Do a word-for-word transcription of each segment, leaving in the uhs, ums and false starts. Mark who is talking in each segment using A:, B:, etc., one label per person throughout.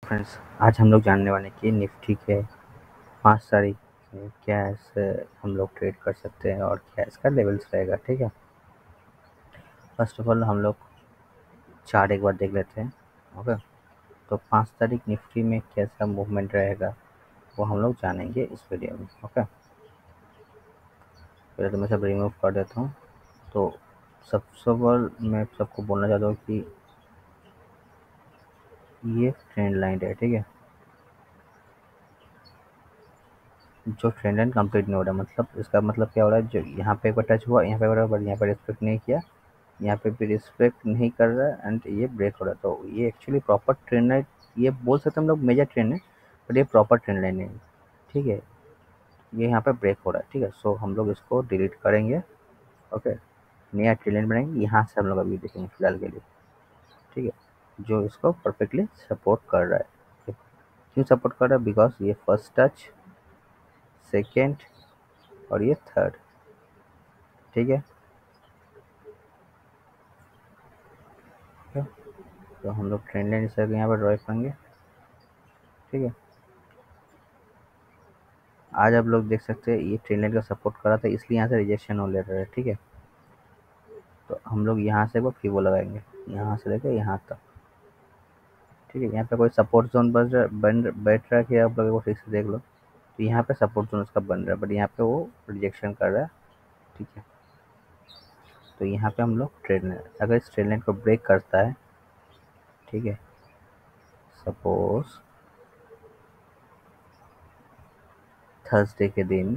A: Friends, आज हम लोग जानने वाले हैं कि निफ्टी के पाँच तारीख में क्या ऐसे हम लोग ट्रेड कर सकते हैं और क्या इसका लेवल्स रहेगा। ठीक है, फर्स्ट ऑफ ऑल हम लोग चार्ट एक बार देख लेते हैं। ओके, तो पाँच तारीख निफ्टी में कैसा मूवमेंट रहेगा वो हम लोग जानेंगे इस वीडियो में। ओके, पहले तो मैं सब रिमूव कर देता हूँ। तो सबसे पहल मैं सबको बोलना चाहता हूँ कि ये ट्रेंड लाइन है। ठीक है, जो ट्रेंड लाइन कंप्लीट नहीं हो रहा, मतलब इसका मतलब क्या हो रहा है, जो यहाँ पे एक बार टच हुआ, यहाँ पे बराबर, यहाँ पे रिस्पेक्ट नहीं किया, यहाँ पे भी रिस्पेक्ट नहीं कर रहा है एंड ये ब्रेक हो रहा है। तो ये एक्चुअली प्रॉपर ट्रेंड लाइन, ये बोल सकते हैं हम लोग मेजर ट्रेंड है, बट ये प्रॉपर ट्रेंड लाइन है। ठीक है, ये यहाँ पे ब्रेक हो रहा है। ठीक है, सो हम लोग इसको डिलीट करेंगे। ओके, नया ट्रेंड लाइन बनाएंगे, यहाँ से हम लोग अभी देखेंगे फिलहाल के लिए। ठीक है, जो इसको परफेक्टली सपोर्ट कर रहा है। क्यों सपोर्ट कर रहा है? बिकॉज ये फर्स्ट टच, सेकेंड और ये थर्ड। ठीक है, तो हम लोग ट्रेंड लाइन इस यहाँ पर ड्रॉ करेंगे। ठीक है, आज आप लोग देख सकते हैं ये ट्रेंड लाइन का सपोर्ट कर रहा था, इसलिए यहाँ से रिजेक्शन हो ले रहा है। ठीक है, तो हम लोग यहाँ से एक बार फीवो लगाएंगे, यहाँ से लेकर यहाँ तक। ठीक है, यहाँ पे कोई सपोर्ट जोन बन रहा बन बैठ रहा है कि आप लोग ठीक से देख लो। तो यहाँ पे सपोर्ट जोन उसका बन रहा है, बट यहाँ पे वो रिजेक्शन कर रहा है। ठीक है, तो यहाँ पे हम लोग ट्रेड लाइन, अगर इस ट्रेड लाइन को ब्रेक करता है, ठीक है, सपोज थर्सडे के दिन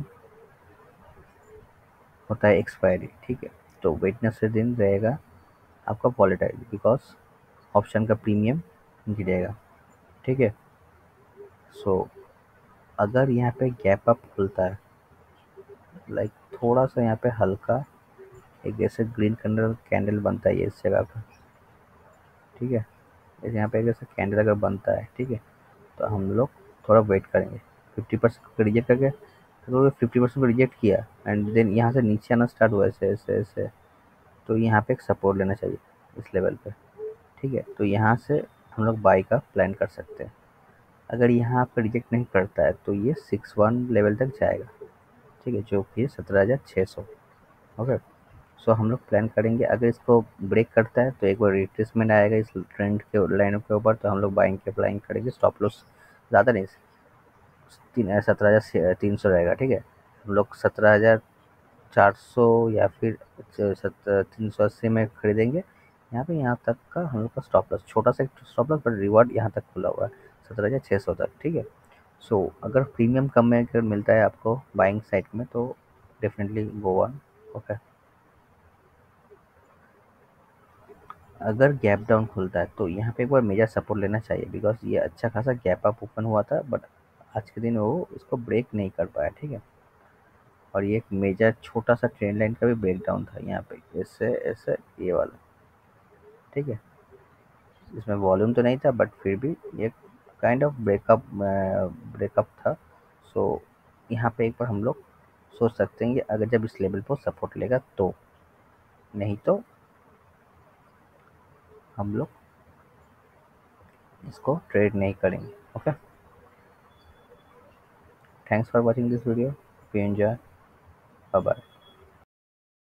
A: होता है एक्सपायरी। ठीक है, तो वेडनेसडे दिन रहेगा आपका वॉलेटाइल, बिकॉज ऑप्शन का प्रीमियम गिरेगा। ठीक है, सो अगर यहाँ पे गैप अप खुलता है, लाइक थोड़ा सा यहाँ पे हल्का एक जैसे ग्रीन कलर कैंडल बनता है ये इस जगह पर। ठीक है, जैसे यहाँ पे जैसे कैंडल अगर बनता है, ठीक है, तो हम लोग थोड़ा वेट करेंगे। फिफ्टी परसेंट को रिजेक्ट करके, तो फिफ्टी परसेंट को रिजेक्ट किया एंड देन यहाँ से नीचे आना स्टार्ट हुआ ऐसे ऐसे ऐसे, तो यहाँ पे एक सपोर्ट लेना चाहिए इस लेवल पे। ठीक है, तो यहाँ से हम लोग बाई का प्लान कर सकते हैं। अगर यहाँ पे रिजेक्ट नहीं करता है तो ये सिक्स वन लेवल तक जाएगा। ठीक है, जो कि सत्रह हज़ार छः सौ। ओके, सो हम लोग प्लान करेंगे, अगर इसको ब्रेक करता है तो एक बार रिट्रेसमेंट आएगा इस ट्रेंड के लाइन के ऊपर, तो हम लोग बाइंग के अप्लाइंग करेंगे। स्टॉप लॉस ज़्यादा नहीं, तीन सत्रह हज़ार तीन सौ रहेगा। ठीक है, हम लोग सत्रह हज़ार चार सौ या फिर सत्तर तीन सौ अस्सी में खरीदेंगे। यहाँ पे यहाँ तक का हम लोग का स्टॉप लॉस, छोटा सा स्टॉप लॉस, पर रिवॉर्ड यहाँ तक खुला हुआ है सत्रह हज़ार छः सौ तक। ठीक है, सो अगर प्रीमियम कम में अगर मिलता है आपको बाइंग साइड में तो डेफिनेटली गो वन। ओके, अगर गैप डाउन खुलता है तो यहाँ पे एक बार मेजर सपोर्ट लेना चाहिए, बिकॉज ये अच्छा खासा गैप अप ओपन हुआ था, बट आज के दिन वो इसको ब्रेक नहीं कर पाया। ठीक है, और ये एक मेजर छोटा सा ट्रेंड लाइन का भी ब्रेक डाउन था यहाँ पे, ऐसे ऐसे ये वाला। ठीक है, इसमें वॉल्यूम तो नहीं था, बट फिर भी ये काइंड ऑफ ब्रेकअप ब्रेकअप था। सो यहाँ पे एक बार हम लोग सोच सकते हैं कि अगर जब इस लेवल पर सपोर्ट लेगा तो, नहीं तो हम लोग इसको ट्रेड नहीं करेंगे। Okay, thanks for watching this video, if you enjoy, bye bye।